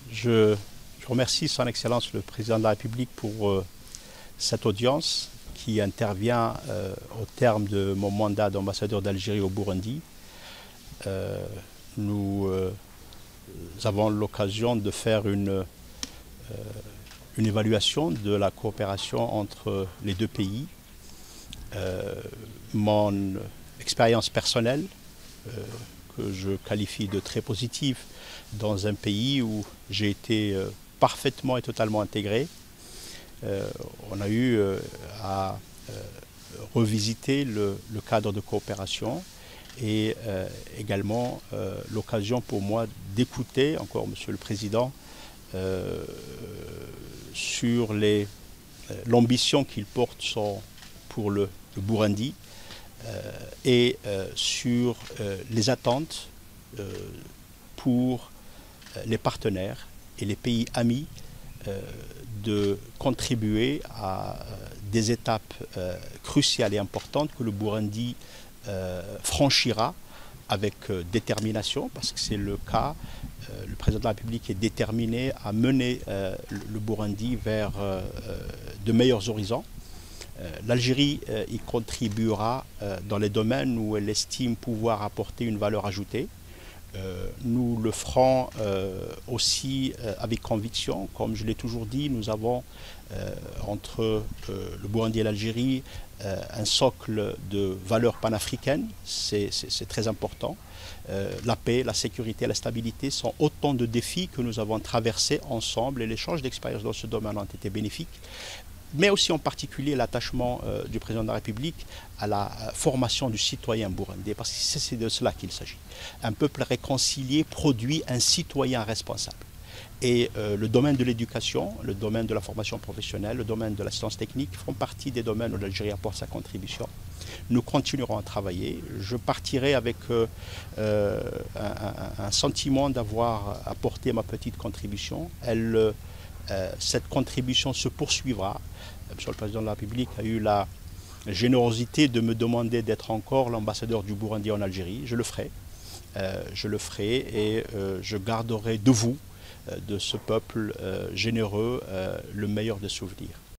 Je remercie Son Excellence le Président de la République pour cette audience qui intervient au terme de mon mandat d'ambassadeur d'Algérie au Burundi. Nous avons l'occasion de faire une évaluation de la coopération entre les deux pays. Mon expérience personnelle, que je qualifie de très positive, dans un pays où j'ai été parfaitement et totalement intégré. On a eu à revisiter le cadre de coopération et également l'occasion pour moi d'écouter encore Monsieur le Président sur l'ambition qu'il porte pour le Burundi et sur les attentes pour les partenaires et les pays amis de contribuer à des étapes cruciales et importantes que le Burundi franchira avec détermination, parce que c'est le cas. Le président de la République est déterminé à mener le Burundi vers de meilleurs horizons. L'Algérie y contribuera dans les domaines où elle estime pouvoir apporter une valeur ajoutée. Nous le ferons aussi avec conviction. Comme je l'ai toujours dit, nous avons entre le Burundi et l'Algérie un socle de valeurs panafricaines, c'est très important. La paix, la sécurité et la stabilité sont autant de défis que nous avons traversés ensemble et l'échange d'expériences dans ce domaine ont été bénéfiques. Mais aussi en particulier l'attachement du président de la République à la formation du citoyen burundais, parce que c'est de cela qu'il s'agit. Un peuple réconcilié produit un citoyen responsable. Et le domaine de l'éducation, le domaine de la formation professionnelle, le domaine de l'assistance technique font partie des domaines où l'Algérie apporte sa contribution. Nous continuerons à travailler. Je partirai avec un sentiment d'avoir apporté ma petite contribution. Cette contribution se poursuivra. Monsieur le Président de la République a eu la générosité de me demander d'être encore l'ambassadeur du Burundi en Algérie. Je le ferai. Et je garderai de vous, de ce peuple généreux, le meilleur des souvenirs.